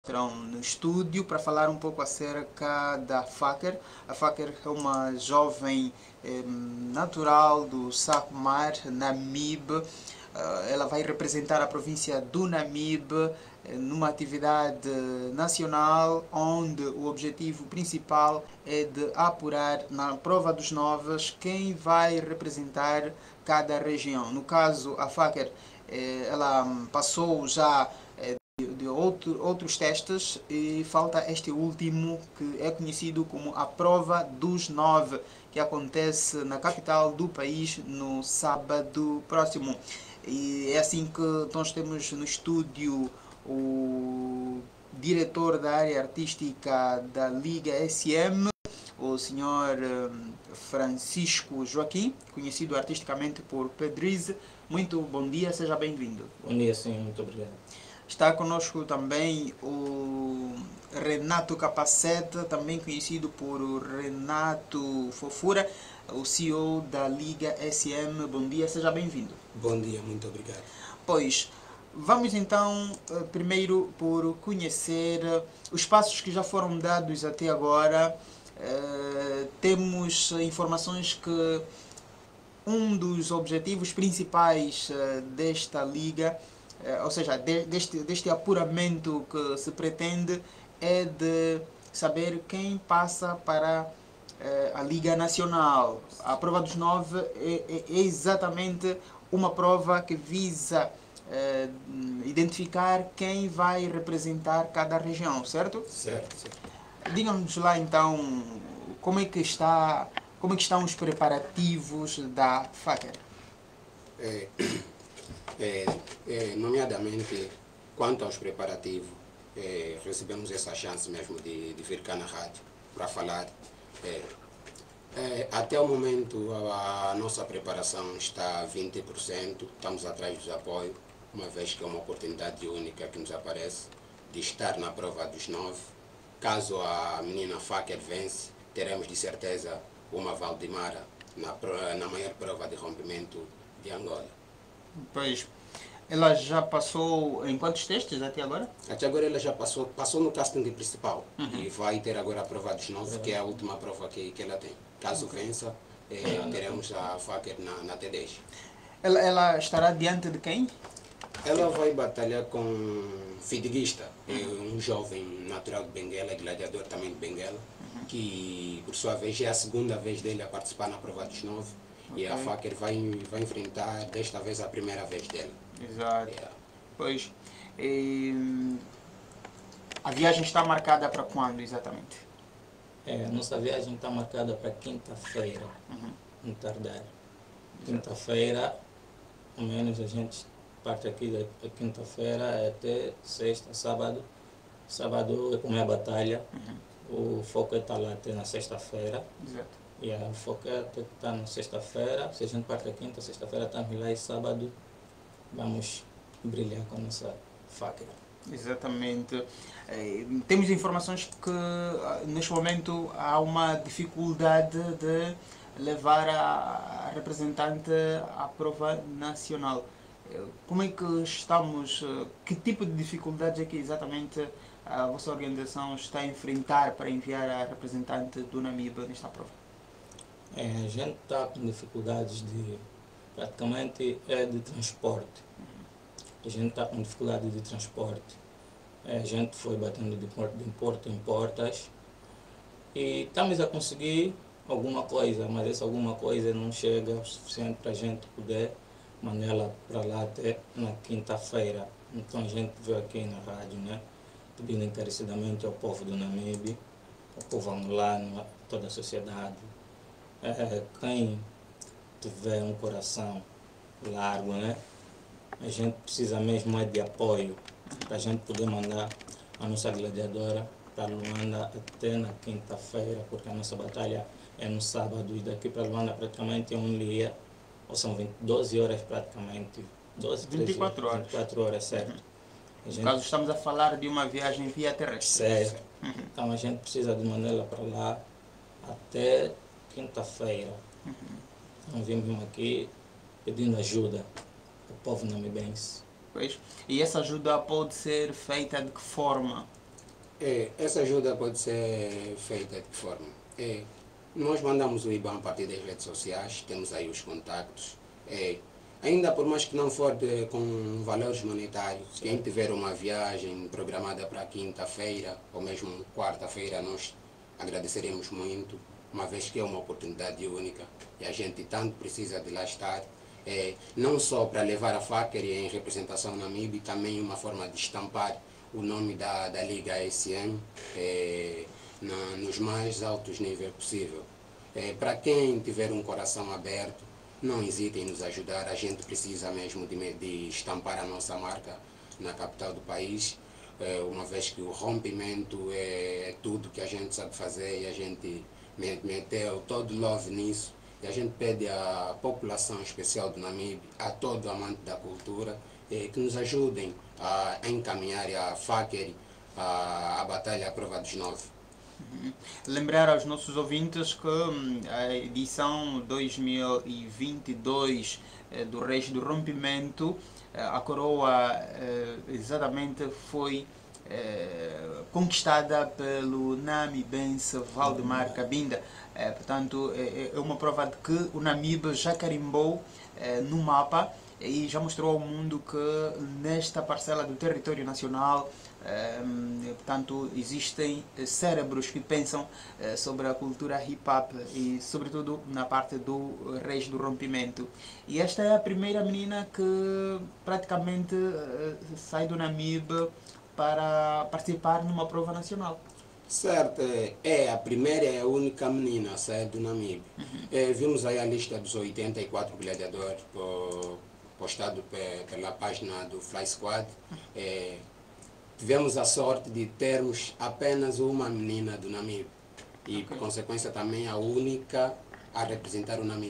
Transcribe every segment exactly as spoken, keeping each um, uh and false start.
Estarão no estúdio para falar um pouco acerca da Faker. A Faker é uma jovem eh, natural do Sacomar, Namibe. Uh, ela vai representar a província do Namibe eh, numa atividade nacional onde o objetivo principal é de apurar na prova dos novos quem vai representar cada região. No caso, a Faker eh, ela passou já de outro, outros testes e falta este último que é conhecido como a prova dos nove, que acontece na capital do país no sábado próximo. E é assim que nós temos no estúdio o diretor da área artística da Liga S M, o senhor Francisco Joaquim, conhecido artisticamente por Pedrize. Muito bom dia, seja bem-vindo. Bom dia, sim, muito obrigado. Está conosco também o Renato Capacete, também conhecido por Renato Fofura, o C E O da Liga S M. Bom dia, seja bem-vindo. Bom dia, muito obrigado. Pois, vamos então primeiro por conhecer os passos que já foram dados até agora. Uh, temos informações que um dos objetivos principais uh, desta liga, ou seja, deste, deste apuramento que se pretende, é de saber quem passa para eh, a Liga Nacional. A prova dos nove é, é, é exatamente uma prova que visa eh, identificar quem vai representar cada região, certo? Certo, certo. Digam-nos lá então como é que está, como é que estão os preparativos da Faker. É... É, é, nomeadamente, quanto aos preparativos, é, recebemos essa chance mesmo de, de vir cá na rádio para falar. É, é, até o momento, a, a nossa preparação está a vinte por cento, estamos atrás do apoio, uma vez que é uma oportunidade única que nos aparece de estar na prova dos nove. Caso a menina Faker vence, teremos de certeza uma Valdimara na, na maior prova de rompimento de Angola. Pois, ela já passou em quantos testes até agora? Até agora ela já passou, passou no casting principal, uhum, e vai ter agora a prova dos nove, que é a última prova que, que ela tem. Caso okay. vença, eh, teremos a Faker na, na T dez. Ela, ela estará diante de quem? Ela vai batalhar com Fidiguista, uhum, um jovem natural de Benguela, gladiador também de Benguela, uhum, que por sua vez é a segunda vez dele a participar na prova dos nove. Okay. E a Faker vai, vai enfrentar desta vez a primeira vez dela. Exato. Yeah. Pois, e, a viagem está marcada para quando exatamente? É, a nossa viagem está marcada para quinta-feira, uhum, no tardar. Quinta-feira, ao menos a gente parte aqui da quinta-feira até sexta, sábado. Sábado é como é a batalha, uhum, o foco é estar lá até na sexta-feira. Exato. E a foco é até estar na sexta-feira, se a gente parte da quinta, sexta-feira estamos lá e sábado vamos brilhar com a nossa Faker. Exatamente. É, temos informações que neste momento há uma dificuldade de levar a representante à prova nacional. Como é que estamos, que tipo de dificuldades é que exatamente a vossa organização está a enfrentar para enviar a representante do Namibe nesta prova? É, a gente está com dificuldades de, praticamente, é de transporte. A gente está com dificuldade de transporte. É, a gente foi batendo de porta, de porta em portas e estamos a conseguir alguma coisa, mas essa alguma coisa não chega o suficiente para a gente poder mandá-la para lá até na quinta-feira. Então a gente veio aqui na rádio, né, pedindo encarecidamente ao povo do Namibe, ao povo angolano, a toda a sociedade. É, quem tiver um coração largo, né, a gente precisa mesmo é de apoio para a gente poder mandar a nossa gladiadora para Luanda até na quinta-feira, porque a nossa batalha é no sábado e daqui para Luanda praticamente é um dia, ou são vinte, doze horas praticamente, doze, vinte e quatro horas. vinte e quatro horas, certo. Uhum. A gente... No caso, estamos a falar de uma viagem via terrestre. Certo. Uhum. Então a gente precisa de mandá-la para lá até quinta-feira. Uhum. Então vimos aqui pedindo ajuda ao povo namibense. Pois. E essa ajuda pode ser feita de que forma? É, essa ajuda pode ser feita de que forma? É, nós mandamos o I B A N a partir das redes sociais, temos aí os contactos. É, ainda por mais que não for de, com valores monetários, quem tiver uma viagem programada para quinta-feira ou mesmo quarta-feira, nós agradeceremos muito, uma vez que é uma oportunidade única e a gente tanto precisa de lá estar. É, não só para levar a Faker em representação na M I B, também uma forma de estampar o nome da, da Liga A S M é, na, nos mais altos níveis possível. É, para quem tiver um coração aberto, não hesitem em nos ajudar, a gente precisa mesmo de, de estampar a nossa marca na capital do país, é, uma vez que o rompimento é, é tudo que a gente sabe fazer e a gente meteu todo love nisso. E a gente pede à população especial do Namibe, a todo amante da cultura, eh, que nos ajudem a encaminhar a Faker a, a batalha à prova dos nove. Uhum. Lembrar aos nossos ouvintes que hum, a edição dois mil e vinte e dois eh, do Reis do Rompimento, eh, a coroa eh, exatamente foi eh, conquistada pelo namibense Valdemar Cabinda. Eh, portanto, é, é uma prova de que o Namibe já carimbou eh, no mapa e já mostrou ao mundo que nesta parcela do território nacional, eh, portanto, existem cérebros que pensam eh, sobre a cultura hip-hop e, sobretudo, na parte do Reis do Rompimento. E esta é a primeira menina que praticamente eh, sai do Namibe para participar numa prova nacional. Certo, é a primeira e a única menina a sair do Namibe. Uhum. É, vimos aí a lista dos oitenta e quatro gladiadores postado pela página do Fly Squad. É, tivemos a sorte de termos apenas uma menina do Namibe e, okay, por consequência, também a única a representar o Namibe.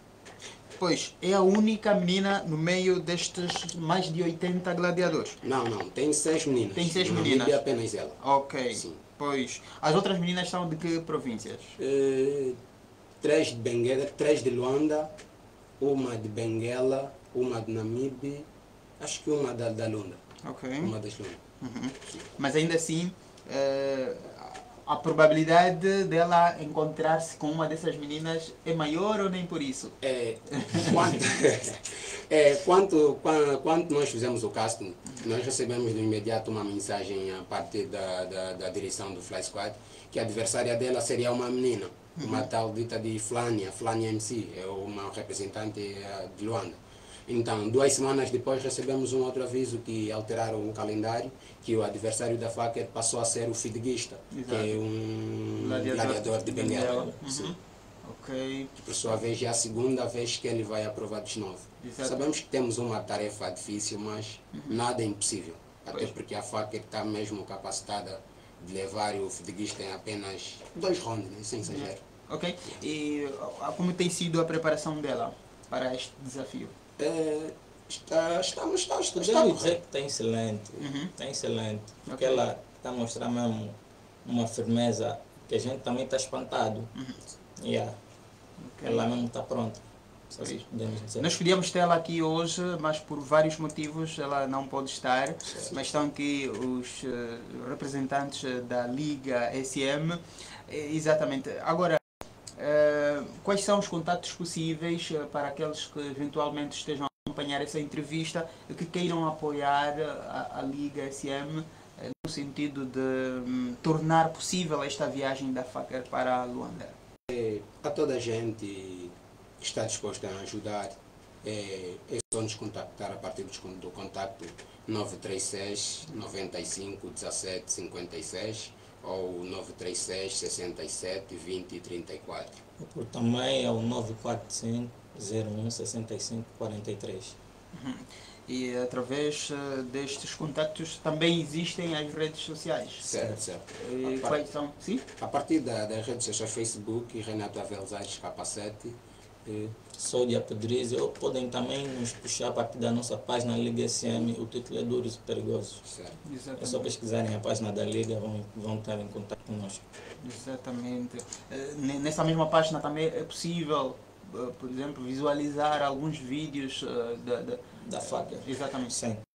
Pois, é a única menina no meio destes mais de oitenta gladiadores? Não, não, tem seis meninas. Tem seis no meninas? Namibe é apenas ela. Ok. Sim. Pois, as outras meninas são de que províncias? Uh, três de Benguela, três de Luanda, uma de Benguela, uma de Namibe, acho que uma da, da Lunda. Ok. Uma das Lunda. Uhum. Mas ainda assim, uh, a probabilidade dela encontrar-se com uma dessas meninas é maior ou nem por isso? É, quanto, é, quanto, quanto, quanto nós fizemos o casting, nós recebemos de imediato uma mensagem a partir da, da, da direção do Fly Squad que a adversária dela seria uma menina, uhum, uma tal dita de Flânia, Flânia M C, é uma representante de Luanda. Então, duas semanas depois recebemos um outro aviso que alteraram o calendário, que o adversário da Faker passou a ser o Fidguista, que é um gladiador, gladiador de Benguela. Uhum. Sim. Ok. Que, por sua vez, é a segunda vez que ele vai à prova dos nove. Exato. Sabemos que temos uma tarefa difícil, mas uhum, nada é impossível. Até pois, porque a Faker está mesmo capacitada de levar o Fidguista em apenas dois rounds, sem exagero. Ok. E como tem sido a preparação dela para este desafio? É, está, estamos, está, está, Podemos dizer que está excelente, uhum, está excelente, porque okay, ela está a mostrar mesmo uma firmeza que a gente também está espantado. Uhum. Yeah. Okay. Ela mesmo está pronta. Nós queríamos tê-la aqui hoje, mas por vários motivos ela não pode estar. Sim. Mas estão aqui os uh, representantes da Liga S M. Exatamente. Agora, Uh, quais são os contatos possíveis uh, para aqueles que eventualmente estejam a acompanhar essa entrevista e que queiram apoiar a, a Liga S M uh, no sentido de um, tornar possível esta viagem da Faker para Luanda? É, a toda a gente que está disposta a ajudar, é, é só nos contactar a partir do, do contacto nove três seis, nove cinco, um sete cinco seis ou nove três seis, seis sete, vinte, trinta e quatro. Por também é o nove quatro cinco, zero um, seis cinco, quatro três. Uhum. E através uh, destes contactos também existem as redes sociais? Certo, certo. E a quais são? Sim? A partir da, das redes sociais, Facebook, Renato Avelz Aires K sete. E... Sou de Apedriz, ou podem também nos puxar a partir da nossa página Liga S M, o título é Duros e Perigosos. Certo. É só pesquisarem a página da Liga, vão, vão estar em contato conosco. Exatamente. Nessa mesma página também é possível, por exemplo, visualizar alguns vídeos da, da, da Faker. Exatamente. Sim.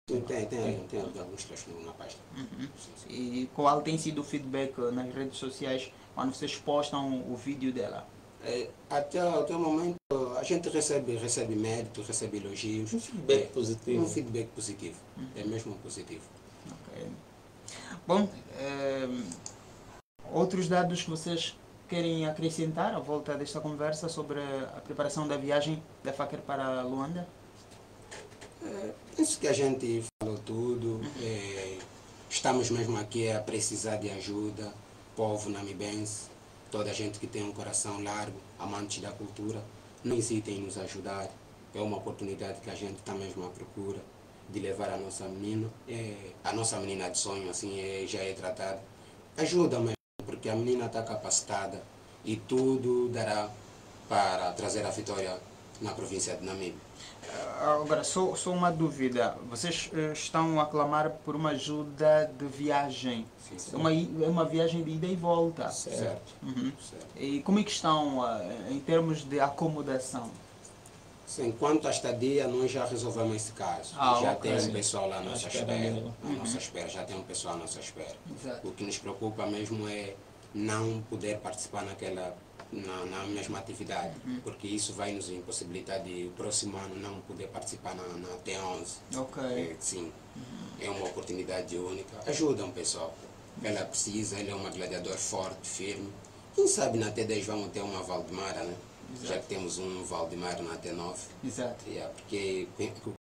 Sim, tem, tem, tem alguns textos na página. Uhum. E qual tem sido o feedback nas redes sociais quando vocês postam o vídeo dela? É, até, até o momento a gente recebe, recebe mérito, recebe elogios. Um feedback é, positivo. Um feedback positivo, uhum. É mesmo positivo. Okay. Bom, é, outros dados que vocês querem acrescentar à volta desta conversa sobre a preparação da viagem da Faker para Luanda? É, penso que a gente falou tudo. Uhum. É, estamos mesmo aqui a precisar de ajuda, povo namibense, toda a gente que tem um coração largo, amantes da cultura, não hesitem em nos ajudar. É uma oportunidade que a gente está mesmo à procura de levar a nossa menina, é, a nossa menina de sonho, assim, é, já é tratada. Ajuda mesmo, porque a menina está capacitada e tudo dará para trazer a vitória na província de Namibe. Agora, só, só uma dúvida. Vocês uh, estão a clamar por uma ajuda de viagem. Sim, sim. É uma, é uma viagem de ida e volta. Certo. Uhum. Certo. E como é que estão uh, em termos de acomodação? Sim, quanto à estadia, nós já resolvemos esse caso. Ah, já okay. tem um pessoal lá à nossa espera. Uhum. À nossa espera, já tem um pessoal à nossa espera. Exato. O que nos preocupa mesmo é não poder participar naquela, na, na mesma atividade, uhum. Porque isso vai nos impossibilitar de, o próximo ano, não poder participar na, na T onze. Ok. É, sim, uhum. É uma oportunidade única. Ajudam, pessoal. Ela precisa, ele é uma gladiador forte, firme. Quem sabe na T dez vamos ter uma Valdemara, né? Exato. Já que temos um Valdemar na T nove. Exato. Yeah, porque